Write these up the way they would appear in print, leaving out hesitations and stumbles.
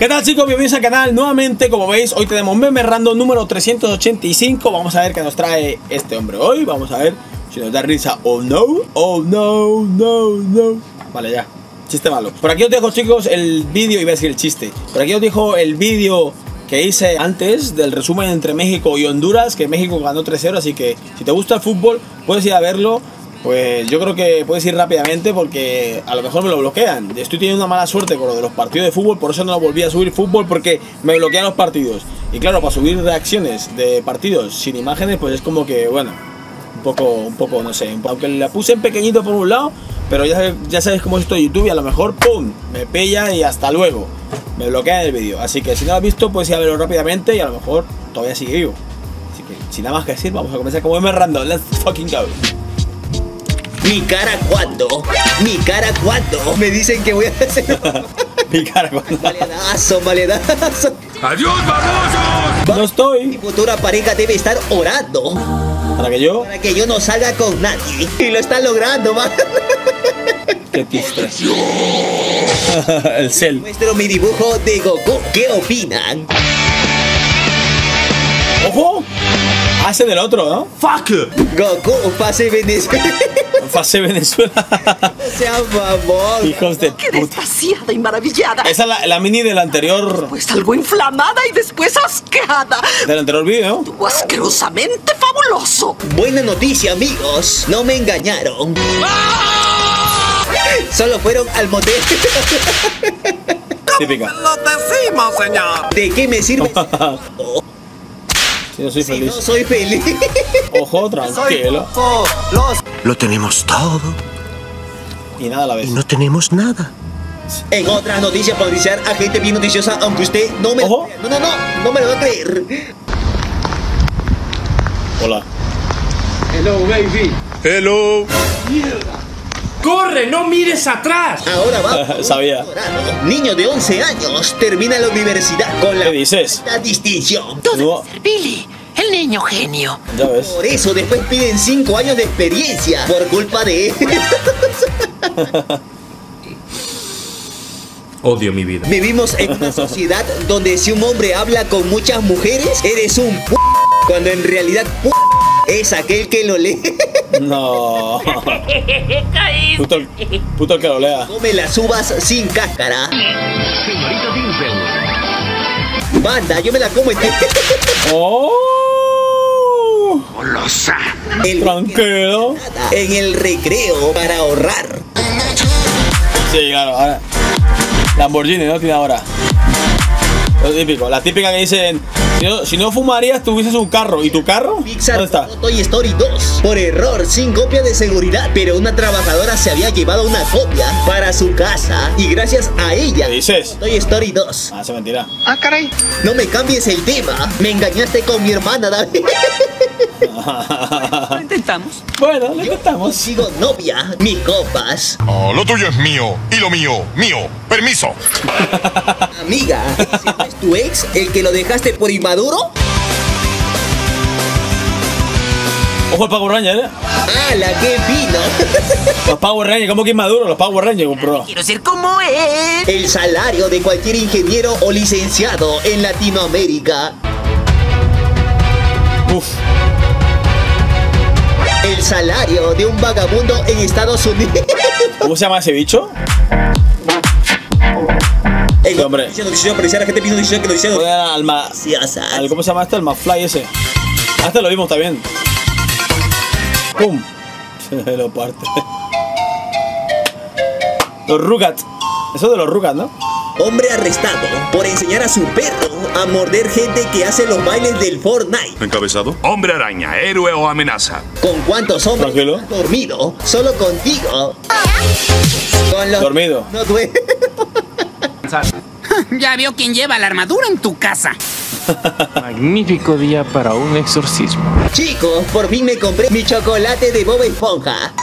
¿Qué tal, chicos? Bienvenidos al canal nuevamente. Como veis, hoy tenemos Meme Random número 385. Vamos a ver qué nos trae este hombre hoy. Vamos a ver si nos da risa o no. Oh no, no, no. Vale, ya. Chiste malo. Por aquí os dejo, chicos, el vídeo. Iba a decir el chiste. Por aquí os dejo el vídeo que hice antes del resumen entre México y Honduras, que México ganó 3-0, así que si te gusta el fútbol puedes ir a verlo. Pues yo creo que puedes ir rápidamente porque a lo mejor me lo bloquean. Estoy teniendo una mala suerte con lo de los partidos de fútbol, por eso no lo volví a subir fútbol, porque me bloquean los partidos. Y claro, para subir reacciones de partidos sin imágenes, pues es como que, bueno, un poco, no sé. Aunque la puse en pequeñito por un lado, pero ya sabes cómo es esto de YouTube y a lo mejor, ¡pum!, me pilla y hasta luego. Me bloquean el vídeo. Así que si no lo has visto, puedes ir a verlo rápidamente y a lo mejor todavía sigue vivo. Así que sin nada más que decir, vamos a comenzar como Meme Random. Let's fucking go. Mi cara cuando, mi cara cuando me dicen que voy a hacer. Mi cara cuando. Maledazo, maledazo. ¡Adiós, babosos! No estoy. Mi futura pareja debe estar orando ¿Para que yo? para que yo no salga con nadie. Y lo está logrando, man. Qué triste. El cel. Muestro mi dibujo de Goku. ¿Qué opinan? ¡Ojo! Hace del otro, ¿no? ¡Fuck! Goku, pase Venezuela. Fase Venezuela. Sea favor. Hijos de ¡Qué puta. despaciada y maravillada! Esa es la mini del anterior. Pues algo inflamada y después asqueada. Del anterior vídeo, ¿no? ¡Tú asquerosamente fabuloso! Buena noticia, amigos. No me engañaron. Solo fueron al motel. Típica. ¡Lo decimos, señor! ¿De qué me sirve? Si no soy Si feliz. no soy feliz. Ojo, tranquilo. Lo tenemos todo Y nada a la vez. y no tenemos nada. En otras noticias, para iniciar, agente bien noticiosa, aunque usted no me... Ojo. No me lo va a creer. Hola. Hello. ¡Corre! ¡No mires atrás! Ahora va. Sabía. Niño de 11 años termina la universidad con la ¿Qué dices? alta distinción. No, Ser Billy, el niño genio. ya ves. Por eso después piden 5 años de experiencia por culpa de él. Odio mi vida. Vivimos en una sociedad donde si un hombre habla con muchas mujeres, eres un p***, cuando en realidad p*** es aquel que lo lee. No. Puto el que lo lea. Come las uvas sin cáscara. Banda, yo me la como entera. Oh. ¡Golosa! Tranquilo. En el recreo para ahorrar. Sí, claro. Ahora. Lamborghini, ¿no? Tiene ahora. Lo típico. La típica que dicen: si no fumarías, tuvieses un carro. ¿Y tu carro? Pixar ¿Dónde está? Toy Story 2 por error, sin copia de seguridad, pero una trabajadora se había llevado una copia para su casa y gracias a ella ¿Qué dices? Toy Story 2. Ah, se mentira. No me cambies el tema, me engañaste con mi hermana, David. Lo intentamos. Bueno, le contamos. Sigo novia, mis copas. Lo tuyo es mío y lo mío, mío. Permiso. Amiga, ¿ese no es tu ex el que lo dejaste por inmaduro? Ojo el Power Ranger, ¿eh? ¡Hala, qué fino! Los Power Rangers, ¿cómo que inmaduro? Los Power Rangers, bro. Quiero ser como él. El salario de cualquier ingeniero o licenciado en Latinoamérica. Uf. El salario de un vagabundo en Estados Unidos. ¿Cómo se llama ese bicho? En hombre. noticia, parecía la gente pidiendo noticia que noticia. Joder, al ¿cómo se llama este? El McFly ese. Este lo vimos también. ¡Pum! Se lo parte. Los Rugrats. Eso de los Rugrats, ¿no? Hombre arrestado por enseñar a su perro a morder gente que hace los bailes del Fortnite. ¿Encabezado? Hombre araña, héroe o amenaza. ¿Con cuántos hombres Tranquilo. has dormido? Solo contigo. Con los... Dormido. No duele. Ya veo quién lleva la armadura en tu casa. Magnífico día para un exorcismo. Chicos, por fin me compré mi chocolate de Bob Esponja.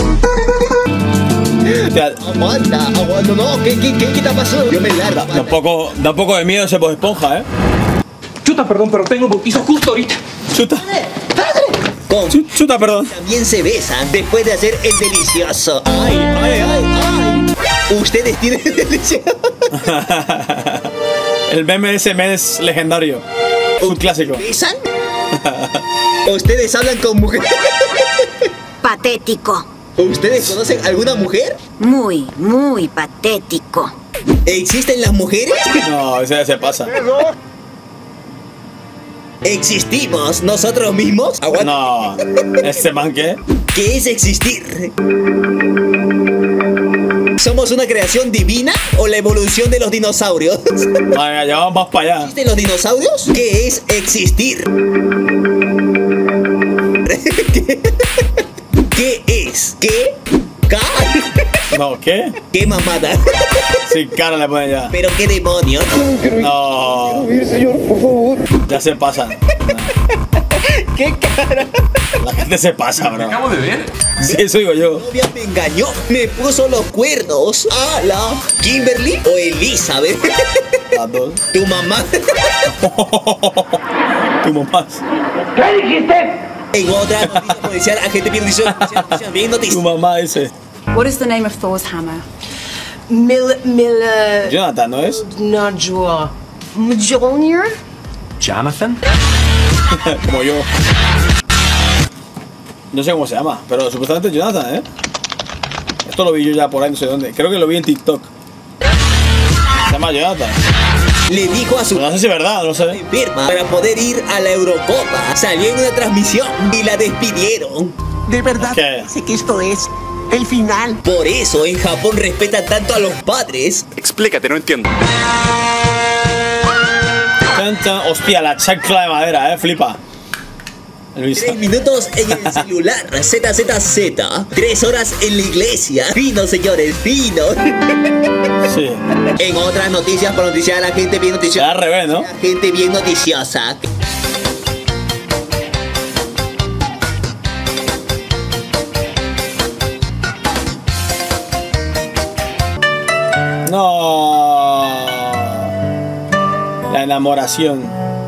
Aguanta, no, ¿qué te pasó? Yo me largo. Da un poco de miedo ese Bob Esponja, ¿eh? Chuta, perdón, pero tengo bautizo justo ahorita. Chuta. Con Chuta, perdón. también se besan después de hacer el delicioso. Ay. Ustedes tienen delicioso. El meme de ese mes legendario. Es un clásico. ¿Besan? ¿Ustedes hablan con mujeres? Patético. ¿Ustedes conocen alguna mujer? Muy, muy patético. ¿Existen las mujeres? No, ese ya se pasa. ¿Existimos nosotros mismos? Aguanta. No, este man qué. ¿Qué es existir? ¿Somos una creación divina o la evolución de los dinosaurios? Vaya, ya vamos más para allá. ¿Existen los dinosaurios? ¿Qué es existir? ¿Qué es? ¿Qué? No, ¿qué? ¿Qué mamada? Sin cara le ponen ya. ¿Pero qué demonios? No. Ya se pasa. No. ¿Qué cara? La gente se pasa, bro. Acabo de ver. Sí, eso digo yo. Mi novia me engañó, me puso los cuernos. ¿La Kimberly o Elizabeth? Las dos. ¿Tu mamá? Tu mamá. En otra noticia policial, agente bien noticia. Tu mamá ese. What is the name of Thor's hammer? Jonathan, ¿no es? Nodula. Junior? Jonathan? Como yo. No sé cómo se llama, pero supuestamente es Jonathan, ¿eh? Esto lo vi yo ya por ahí, no sé dónde. Creo que lo vi en TikTok. Se llama Jonathan. Le dijo a su No sé si es verdad, no sé. enferma para poder ir a la Eurocopa. Salió en una transmisión y la despidieron. De verdad, ¿Qué? sé que esto es el final. Por eso en Japón respetan tanto a los padres. Explícate, no entiendo. Chan, chan. Hostia, la chancla de madera, flipa. Luisa. 3 minutos en el celular. ZZZ. 3 horas en la iglesia. Fino, señores, fino. Sí. En otras noticias, por noticiar a la gente bien Era noticiosa. al revés, ¿no? La gente bien noticiosa. No. La enamoración.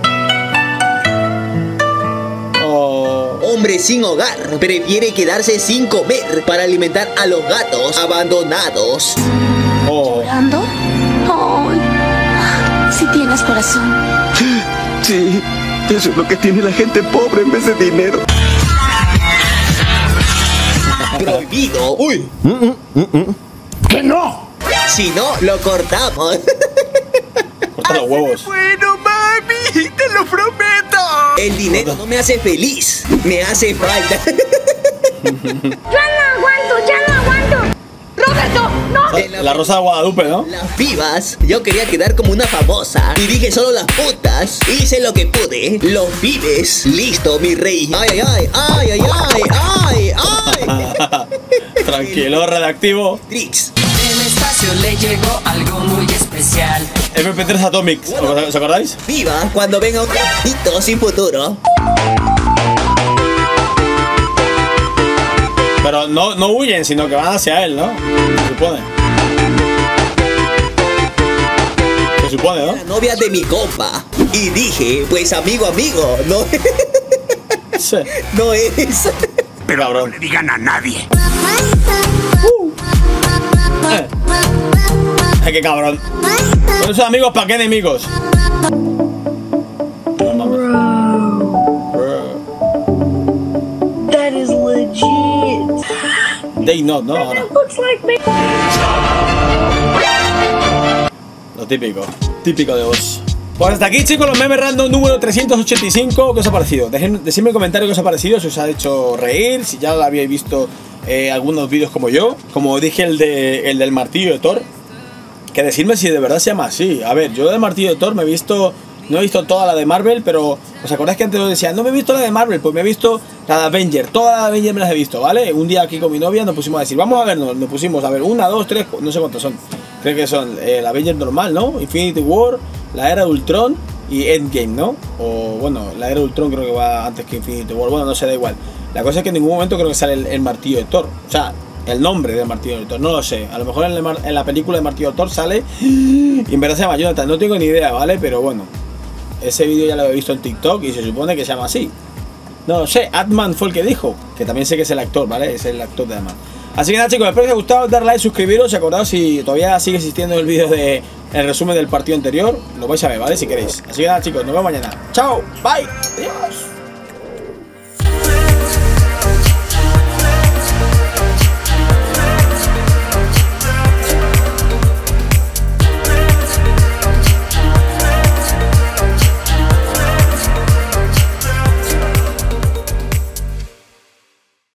Oh. Hombre sin hogar prefiere quedarse sin comer para alimentar a los gatos abandonados. Oh. ¿Llorando? Ay, si tienes corazón. Sí, eso es lo que tiene la gente pobre en vez de dinero. Prohibido. Uy. ¡Que no! Si no, lo cortamos. Corta los huevos. Bueno, mami, te lo prometo. El dinero no me hace feliz, me hace falta. Ya no aguanto. Roberto, no. En La Rosa de Guadalupe, ¿no? Las pibas, yo quería quedar como una famosa y dije solo las putas. Hice lo que pude. Los pibes, listo, mi rey. Ay, ay, ay, ay, ay, ay, ay. Tranquilo, redactivo. Tricks. En el espacio le llegó algo muy especial. MP3 Atomics, ¿os acordáis? Pibas, cuando venga un gatito sin futuro. Pero no huyen, sino que van hacia él, ¿no? Se supone. Se supone, ¿no? La novia de mi compa. Y dije, pues amigo, no. Sí. No es. Pero Cabrón. no le digan a nadie. Ay, qué cabrón. Con esos amigos, ¿para qué enemigos? No mames. Bro. That is legit. They not, ¿no? Ahora. Looks like me. Lo típico. Típico de vos. Pues hasta aquí, chicos, los memes random número 385. ¿Qué os ha parecido? Decidme en comentarios qué os ha parecido, si os ha hecho reír, si ya lo habíais visto algunos vídeos como yo. Como dije, el del martillo de Thor. Que decidme si de verdad se llama así. A ver, yo del martillo de Thor me he visto... No he visto toda la de Marvel, pero ¿os acordáis que antes os decía? No me he visto la de Marvel, pues me he visto la de Avenger. Todas las de Avenger me las he visto, ¿vale? Un día aquí con mi novia nos pusimos a decir, vamos a vernos. Nos pusimos a ver 1, 2, 3, no sé cuántos son. Creo que son la Avenger normal, ¿no? Infinity War, la Era de Ultron y Endgame, ¿no? O bueno, la Era de Ultron creo que va antes que Infinity War. Bueno, no sé, da igual. La cosa es que en ningún momento creo que sale el martillo de Thor. O sea, el nombre del martillo de Thor, no lo sé. A lo mejor en la película de martillo de Thor sale y en verdad se llama Jonathan. No tengo ni idea, ¿vale? Pero bueno. Ese vídeo ya lo he visto en TikTok y se supone que se llama así. No sé, Atman fue el que dijo, que también sé que es el actor, ¿vale? Es el actor de Atman. Así que nada, chicos, espero que os haya gustado, dar like, suscribiros y acordaos si todavía sigue existiendo el vídeo de el resumen del partido anterior, lo vais a ver, ¿vale? Si queréis. Así que nada, chicos, nos vemos mañana. Chao, bye, adiós.